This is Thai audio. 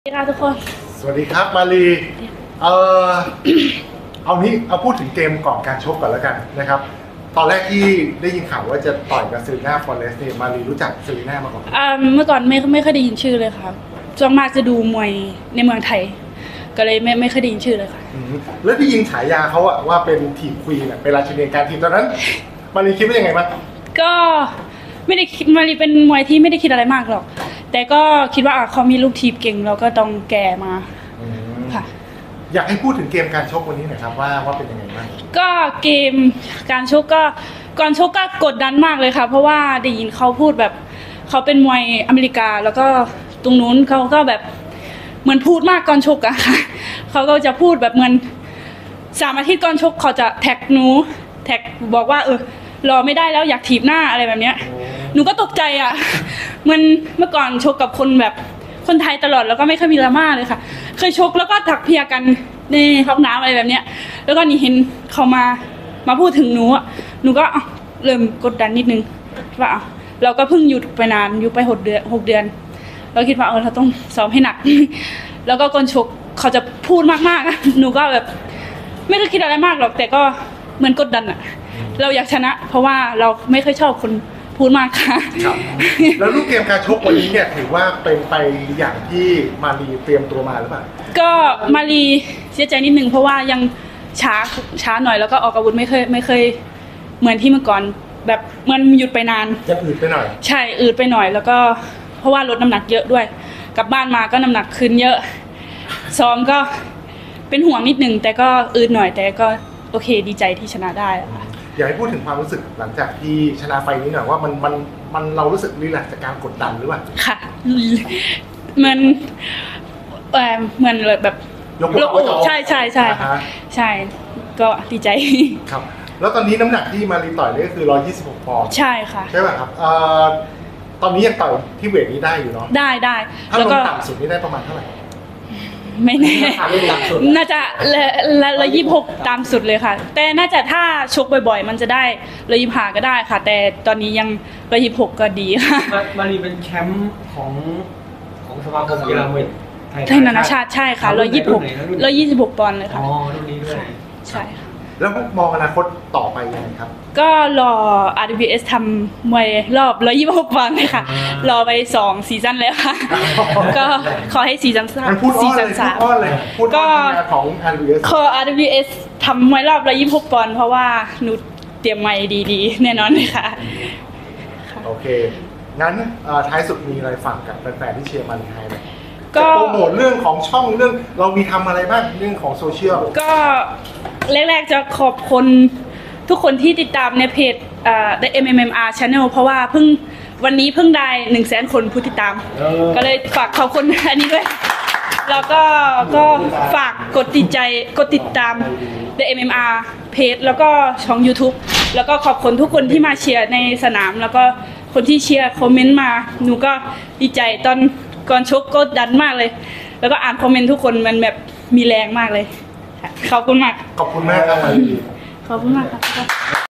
สวัสดีค่ะทุกคนสวัสดีครับมารีเอาพูดถึงเกมก่อนการชกก่อนแล้วกันนะครับตอนแรกที่ได้ยินข่าวว่าจะต่อยกับเซรีน่าฟอเรสต์เนี่ยมารีรู้จักเซรีน่ามาก่อนเมื่อก่อนไม่เคยได้ยินชื่อเลยค่ะส่วนมากจะดูมวยในเมืองไทยก็เลยไม่เคยได้ยินชื่อเลยค่ะแล้วได้ยินฉายาเขาอะว่าเป็นทีมควีนเป็นราชินีการทีมตอนนั้นมารีคิดว่ายังไงบ้างก็ไม่ได้คิดมารีเป็นมวยที่ไม่ได้คิดอะไรมากหรอกแต่ก็คิดว่าเขามีลูกทีมเก่งเราก็ต้องแก่มาค่ะอยากให้พูดถึงเกมการชกวันนี้หน่อยครับว่าเป็นยังไงบ้างก็เกมการชกก็ก่อนชกก็กดดันมากเลยค่ะเพราะว่าได้ยินเขาพูดแบบเขาเป็นมวยอเมริกาแล้วก็ตรงนู้นเขาก็แบบเหมือนพูดมากก่อนชกอะค่ะเขาก็จะพูดแบบเหมือน3 อาทิตย์ก่อนชกเขาจะแท็กบอกว่ารอไม่ได้แล้วอยากถีบหน้าอะไรแบบเนี้ยหนูก็ตกใจอะเมื่อก่อนชกกับคนแบบคนไทยตลอดแล้วก็ไม่เคยมีดราม่าเลยค่ะเคยชกแล้วก็ถักเพียกันในห้องน้ำอะไรแบบเนี้ยแล้วก็นี่เห็นเขามาพูดถึงหนูก็เริ่มกดดันนิดนึงว่าเราก็เพิ่งหยุดไปนานอยู่ไป6 เดือนเราคิดว่าเราต้องซ้อมให้หนักแล้วก็ก่อนชกเขาจะพูดมากๆหนูก็แบบไม่ได้คิดอะไรมากหรอกแต่ก็เหมือนกดดันอะเราอยากชนะเพราะว่าเราไม่เคยชอบคนพูดมากค่ะแล้วรูปเกมการชกวันนี้เนี่ยถือว่าเป็นไปอย่างที่มารีเตรียมตัวมาหรือเปล่าก็มารีเสียใจนิดนึงเพราะว่ายังช้าหน่อยแล้วก็ออกอาวุธไม่เคยเหมือนที่เมื่อก่อนแบบมันหยุดไปนานจะอืดไปหน่อยใช่อืดไปหน่อยแล้วก็เพราะว่าลดน้ำหนักเยอะด้วยกลับบ้านมาก็น้ำหนักขึ้นเยอะซ้อมก็เป็นห่วงนิดนึงแต่ก็อืดหน่อยแต่ก็โอเคดีใจที่ชนะได้ค่ะอยากให้พูดถึงความรู้สึกหลังจากที่ชนะไฟนี้หน่อยว่ามันเรารู้สึกรีแลกซ์จากการกดดันหรือเปล่าค่ะมันเหมือนแบบยกมือใช่ใช่ก็ดีใจครับแล้วตอนนี้น้ำหนักที่มารีต่อยนี่ก็คือ126 ปอนด์ใช่ค่ะใช่ป่ะครับตอนนี้ยังต่อยที่เวทนี้ได้อยู่เนาะได้ถ้าลงต่ำสุดนี่ได้ประมาณเท่าไหร่ไม่แน่น่าจะ126ตามสุดเลยค่ะแต่น่าจะถ้าชกบ่อยๆมันจะได้125ก็ได้ค่ะแต่ตอนนี้ยัง126ก็ดีค่ะมารีเป็นแชมป์ของสมาคมกีฬามวยไทยนานาชาติใช่ค่ะ126ปอนด์เลยค่ะอ๋อรุ่นนี้ด้วยใช่ค่ะแล้วมองอนาคตต่อไปยังไงครับก็รอ RWS ทำมวยรอบ126ปอนด์เลยค่ะรอไป2 ซีซั่นแล้วค่ะก็ขอให้ซีซั่น3 ก็ของ RWS ขอ RWS ทำมวยรอบ126ปอนด์เพราะว่าหนูเตรียมมวยดีๆแน่นอนเลยค่ะโอเคงั้นท้ายสุดมีอะไรฝากกับแฟนๆที่เชียร์มันไทยไหมก็โปรโมทเรื่องของช่องเรื่องเรามีทำอะไรบ้างเรื่องของโซเชียลก็แรกๆจะขอบคุณทุกคนที่ติดตามในเพจThe MMR Channel เพราะว่าวันนี้เพิ่งได้100,000 คนผู้ติดตามก็เลยฝากขอบคุณอันนี้ด้วยแล้วก็ฝากกดติดตาม The MMR เพจแล้วก็ช่อง YouTube แล้วก็ขอบคุณทุกคนที่มาเชียร์ในสนามแล้วก็คนที่เชียร์คอมเมนต์มาหนูก็ดีใจตอนก่อนชกก็ดันมากเลยแล้วก็อ่านคอมเมนต์ทุกคนมันแบบมีแรงมากเลยขอบคุณมากขอบคุณมากครับขอบคุณมากครับ